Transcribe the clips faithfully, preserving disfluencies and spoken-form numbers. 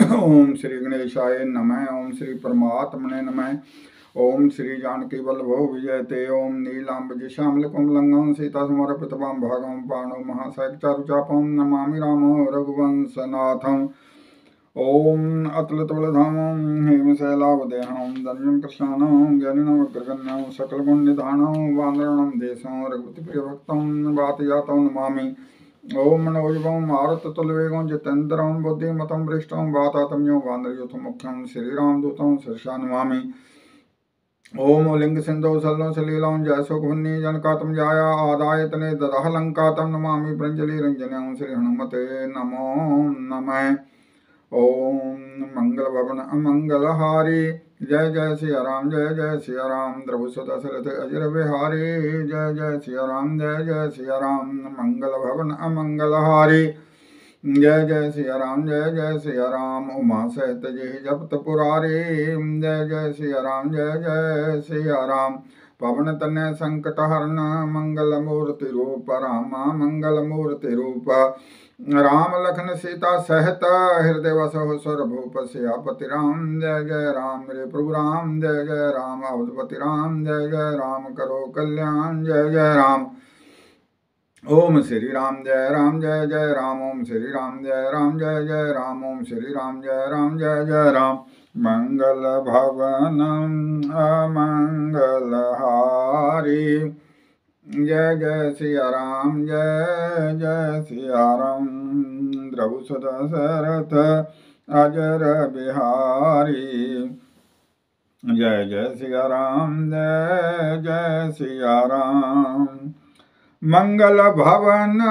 ओम श्री गणेशाय नमः। ओम श्री परमात्मने नमः। ओम श्री जानकी वल्लभो विजयते। ओम नीलांबज श्यामल कोमलंगं सीता समर्पितवां भागं पाणो महासैक चारुचापं नमामि रामो रघुवंशनाथं। ओम अतुलितबलधामं हेमशैलावदेहं धन्यं कृष्णानं ज्ञानिनमग्रगण्यं सकलगुणनिधानं वानराणां देशं रघुपतिप्रियभक्तं वातजातं नमामि। ओम मनोजवं मारुततुल्यवेगं जितेन्द्रं बुद्धिमतं वरिष्ठं वातात्म्यं वानरयूथं मुख्यं श्रीरामदूतं शिरसा नमामि। ओम लिंग सिंधु सल्लं सलीलं जयसुखवन्नी जनकात्म जाया आदाय तने ददह लंकातं नमामि प्रंजलि रंजनं श्री हनुमते नमो नमः। ओम मंगल भवन अमंगलहारी जय जय सिया राम जय जय सिया राम द्रवसुत दशरथ अजर बिहारी जय जय सिया राम जय जय सिया राम मंगल भवन अमंगलहारी जय जय सिया राम जय जय सिया राम उमा सहित जय जपत पुरारी जय जय सिया राम जय जय सिया राम पवन तनय संकट हरण मंगल मूर्ति रूप रामा मंगल मूर्ति रूप राम लखन सीता सहित हृदय वसो स्वरभूप सियापति राम जय जय राम रे प्रभु राम जय जय राम अवधपति राम जय जय राम करो कल्याण जय जय राम। ओम श्री राम जय राम जय जय राम ओम श्री राम जय राम जय जय राम ओम श्री राम जय राम जय जय राम। मंगल भवनम अमंगल हारी जय जय सिया राम जय जय सिया राम द्रवसुत दशरथ अजर बिहारी जय जय सिया राम जय जय सिया राम। मंगल भवन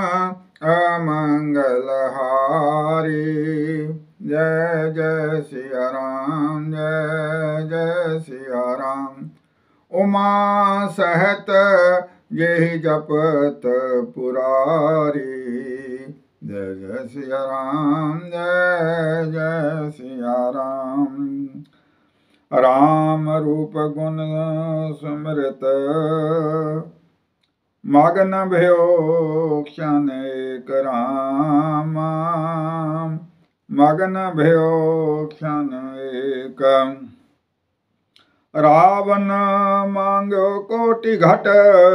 अमंगल हारी जय जय सिया राम जय जय सिया राम उमा सहत यही जपत पुरारी जय जय सिया राम जय जय सिया राम। राम रूप गुण स्मृत मगन भयो क्षण एक राम मगन भयो क्षण एक रावण मांगो कोटि घट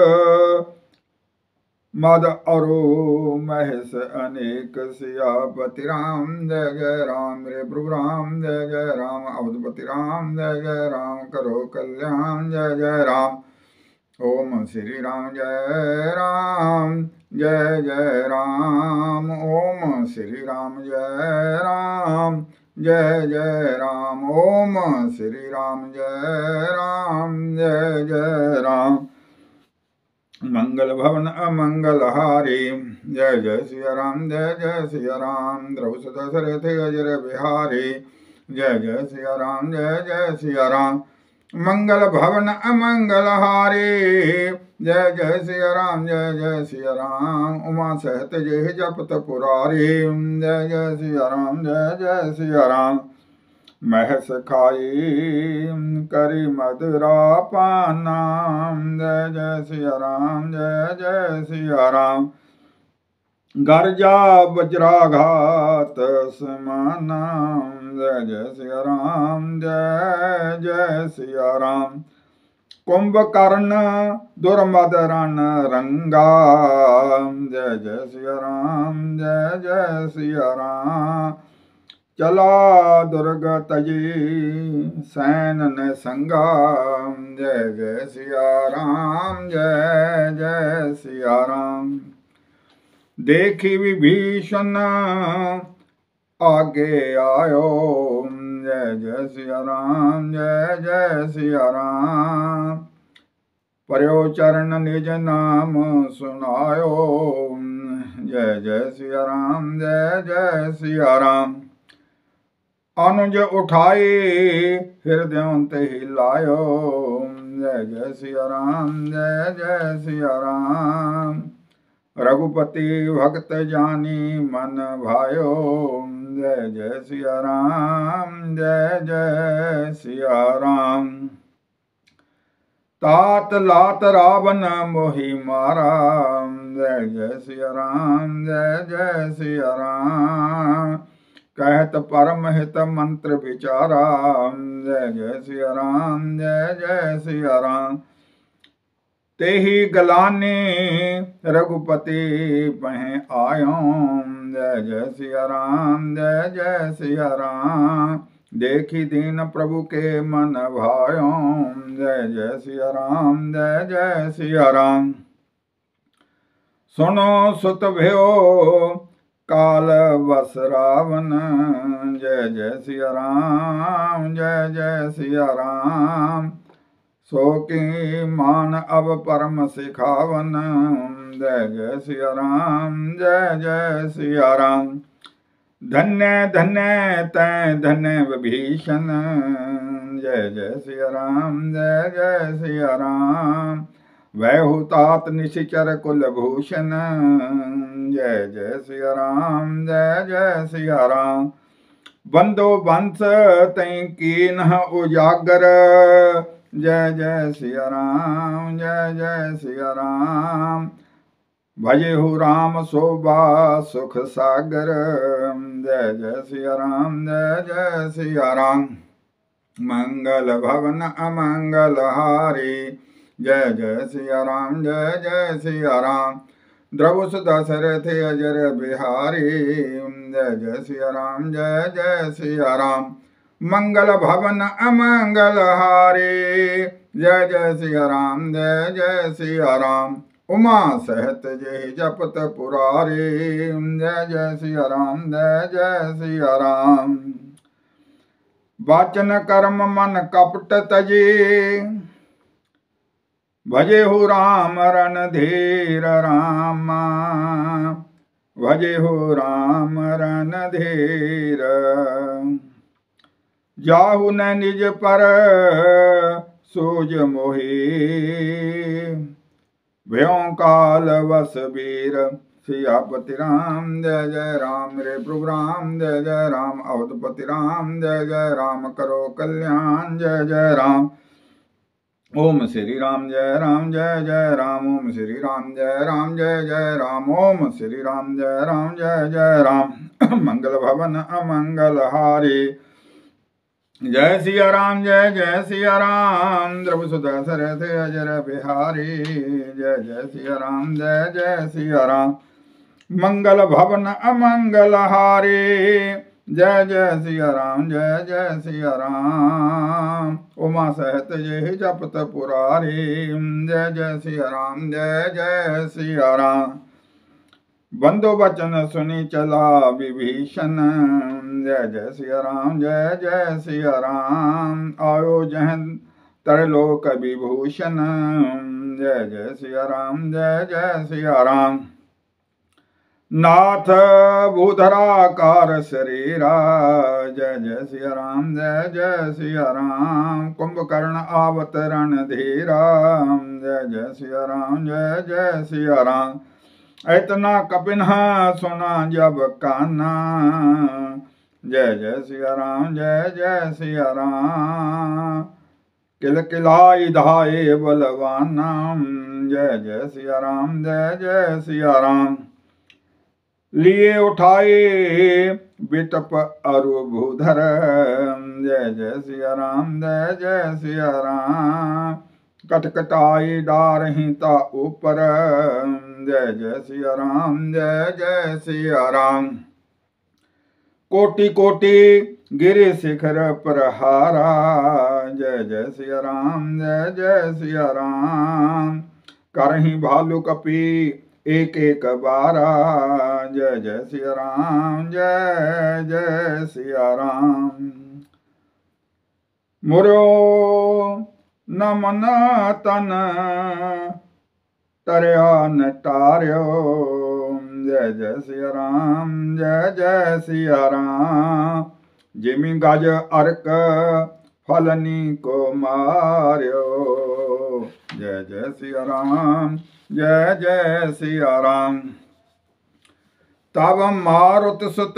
मद अरु महेश अनेक सियापति राम जय जय राम रे प्रभु राम जय जय राम अवधपति राम जय जय राम करो कल्याण जय जय राम। ओम श्री राम जय राम जय जय राम ओम श्री राम जय राम जय जय राम ओम श्री राम जय राम जय जय राम। मंगल भवन अमंगल हारी जय जय सिया राम जय जय सिया राम द्रवसुत दशरथ अजर बिहारी जय जय सिया राम जय जय सिया राम। मंगल भवन अमंगल हारी जय जय सिया राम जय जय सिया राम उमा सहित जय जपत पुरारी जय जय सिया राम जय जय सिया राम। महस खाई करी मधुरा पाना जय जय सिया राम जय जय सिया राम। गर्जा वज्राघात समाना जय जय सिया राम जय जय सिया राम। कुंभकर्ण दुर्मदरण रंगा जय जय सिया राम जय जय सिया राम। चला दुर्ग तजी सैन न संगा जय जय सिया राम जय जय सिया राम। देखी विभीषण आगे आयो जय जय सिया राम जय जय सिया राम। पर्यो चरण निज नाम सुनायो जय जय सिया राम जय जय सिया राम। अनुज उठाई हृदय ते ही लायो जय जय सिया राम जय जय सिया राम। रघुपति भक्त जानी मन भायो जय जय सिया राम जय जय सिया राम। तात लात रावण मोहि मारा जय जय सिया राम जय जय सिया राम। कहत परम हित मंत्र विचारा। जय जय सिया राम, जय जय सिया राम। तेहि गलाने रघुपति पह आयो। जय जय सिया राम, जय जय सिया राम। देखी दीन प्रभु के मन भायो। जय जय सिया राम, जय जय सिया राम। सुनो सुत भयो काल बस रावण। जय जय सिया राम, जय जय सिया राम। सो की मान अब परम सिखावन। जय जय सिया राम, जय जय सिया राम। धन्य धन्य तै धन्य विभीषण। जय जय सिया राम, जय जय सिया राम। वै हुतात निशिचर कुल भूषण। जय जय सिया राम, जय जय सिया राम। बंदो बंस तै कीन उजागर। जय जय सिया राम, जय जय सिया राम। भजे हो राम शोभा सुख सागर। जय जय सिया राम, जय जय सिया राम। मंगल भवन अमंगल हारी। जय जय सिया राम, जय जय सिया राम। द्रवस दशरथ अजर बिहारी। जय जय सिया राम, जय जय सिया राम। मंगल भवन अमंगल हारी। जय जय सिया राम, जय जय सिया राम। उमा सहत जय जपत पुरारी। जय जय सिया राम, जय जय सिया राम। वाचन कर्म मन कपट तजे। भजे हो राम रणधीर रामा। भजे हो राम रणधीर। जाहु न निज पर सूझ मोहि। भयों काल वस वीर। सियापति राम, जय जय राम। मेरे प्रभु राम, जय जय राम। अवधपति राम, जय जय राम। करो कल्याण, जय जय राम। ओम श्री राम, जय राम, जय जय राम। ओम श्री राम, जय राम, जय जय राम। ओम श्री राम, जय राम, जय जय राम। मंगल भवन अमंगल हारी। जय सिया राम, जय जय सिया राम। द्रव सुधा सरथ अजर बिहारी। जय जय सिया राम, जय जय सिया राम। मंगल भवन अमंगल हारी। जय जय सिया राम, जय जय सिया राम। उमा सहत जय जपत पुरारी। जय जय सिया राम, जय जय सिया राम। बंदो बचन सुनी चला विभीषण। जय जय सिया राम, जय जय सिया राम। आयो जहन तरलोक विभूषण। जय जय सिया राम, जय जय सिया राम। नाथ भूधराकार शरीरा। जय जय सिया राम, जय जय सिया राम। कुंभकर्ण आवत रणधीरा। जय जय सिया राम, जय जय सिया राम। इतना कपिन्ह सुना जब काना। जय जय सिया राम, जय जय सिया राम। किल किलाई धाये बलवाना। जय जय सिया राम, जय जय सिया राम। लिए उठाए बिटप अरु भूधर। जय जय सिया राम, जय जय सिया राम। कटकटाई डारही ता ऊपर। जय जय सिया राम, जय जय सिया राम। कोटि कोटि गिरि शिखर पर हारा। जय जय सिया राम, जय जय सिया राम। करही भालू कपि एक एक बारा। जय जय सिया राम, जय जय सिया राम। मुरो न मन तन तरया न टार्यो। जय जय सिया राम, जय जय सिया राम। जिमि गज अर्क फलनी को मार्यो। जय जय सिया राम, जय जय सिया राम। तब मारुत सुत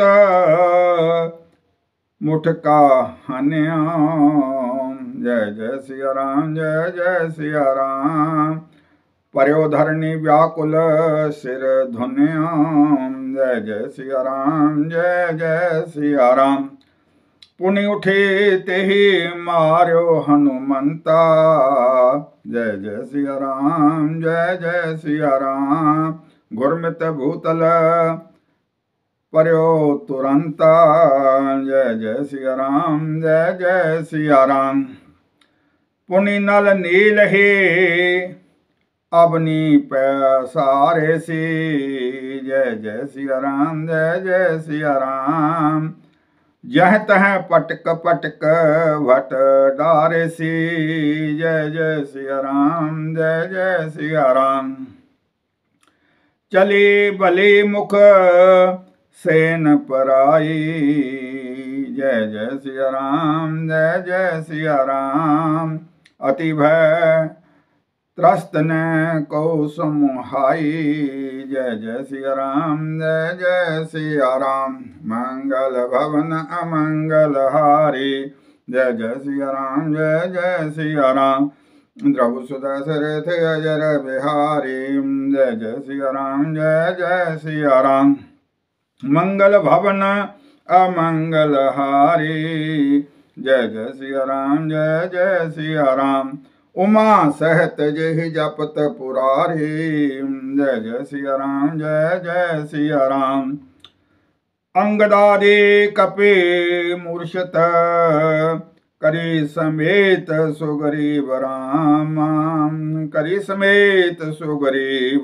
मुठका हन्या। जय जय सिया राम, जय जय सिया राम। पर्यो धरणी व्याकुल सिर धुन्या। जय जय सिया राम जय जय सिया राम। पुनि उठे तेहि मार्यो हनुमंता, जय जय सिया राम जय जय सिया राम। गुरमित भूतल पर्यो तुरंता, जय जय सिया राम जय जय सिया राम। पुनि नल नील ही अबनी पैसारे सी, जय जय सिया राम जय जय सिया राम। जह तह पटक पटक भट डारे सी, जय जय सिया राम जय जय सिया राम। चली बलि मुख सेन पराई, जय जय सिया राम जय जय सिया राम। अति भय त्रस्त ने को समुहाई, जय जय सिया राम जय जय सिया राम। मंगल भवन अमंगल हारी, जय जय सिया राम जय जय सिया राम। द्रव सुदशरथ अजर बिहारी, जय जय सिया राम जय जय सिया राम। मंगल भवन अमंगल हारी, जय जय सिया राम जय जय सिया राम। उमा सहत जेहि जपत पुरारी, जय जय सिया राम जय जय सिया राम। अंगदादि कपि मूर्छित करी समेत सुग्रीव राम, करी समेत सुग्रीव।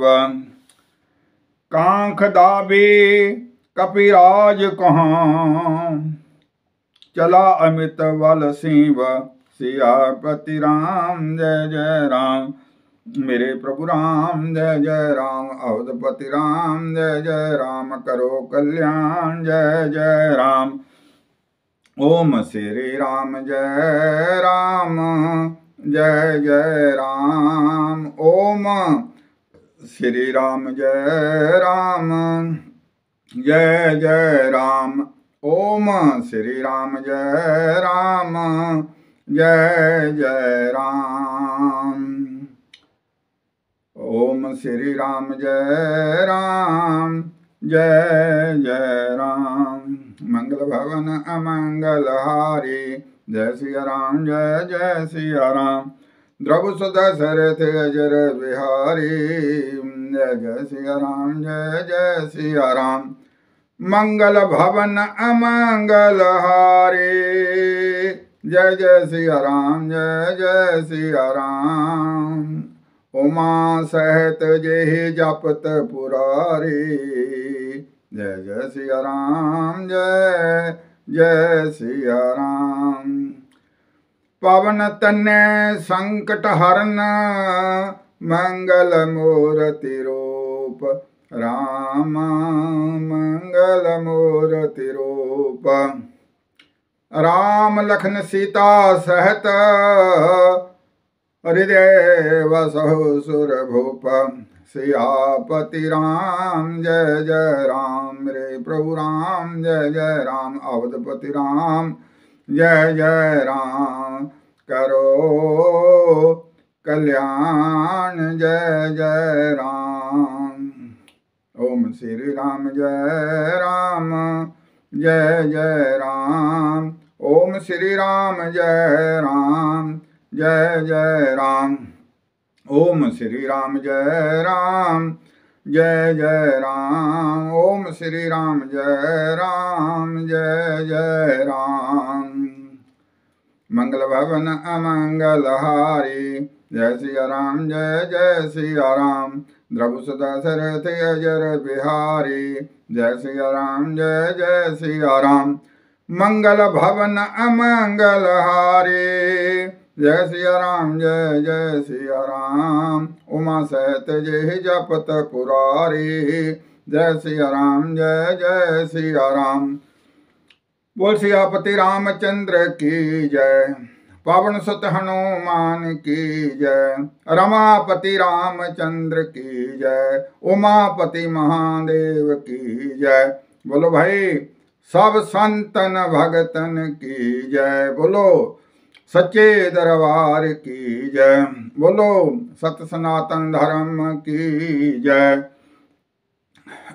कांख दाबी कपिराज कहाँ, चला अमित बल सिंह सियापति राम जय जय राम। मेरे प्रभु राम जय जय राम। अवधपति राम जय जय राम। करो कल्याण जय जय राम। ओम श्री राम जय राम जय जय राम। ओम श्री राम जय राम जय जय राम। ओम श्री राम जय राम जय जय राम। ओम श्री राम जय राम जय जय राम। मंगल भवन अमंगल हारी, जय सिया राम जय जय सिया राम। द्रव सुदशरथ अजर बिहारी, जय जय सिया राम जय जय सिया राम। मंगल भवन अमंगल हारी, जय जय सिया राम जय जय सिया राम। उमा सहत जेहि जपत पुरारी, जय जय सिया राम जय जय सिया राम। पवन तनय संकट हरन मंगल मूर्ति रूप, राम मंगल मूर्ति रूप। राम लखन सीता सहत हृदय वसहु सुर भूप। सियापति राम जय जय राम। मेरे प्रभु राम जय जय राम। अवधपति राम जय जय राम। करो कल्याण जय जय राम। ओम श्री राम जय राम जय जय राम। ओम श्री राम जय राम जय जय राम। ओम श्री राम जय राम जय जय राम। ओम श्री राम जय राम जय जय राम। मंगल भवन अमंगल हारी, जय सिया राम जय जय सिया राम। द्रव सुदशरथ अजर बिहारी, जय सिया राम जय जय सिया राम। मंगल भवन अमंगल हारी, जय सिया राम जय जय सिया राम। उमा सहत जेहि जपत पुरारी, जय सिया राम जय जय सिया राम। बोल सियापति रामचंद्र की जय। पवन सुत हनुमान की जय। रमापति रामचंद्र की जय। उमापति महादेव की जय। बोलो भाई सब संतन भगतन की जय। बोलो सच्चे दरबार की जय। बोलो सत सनातन धर्म की जय।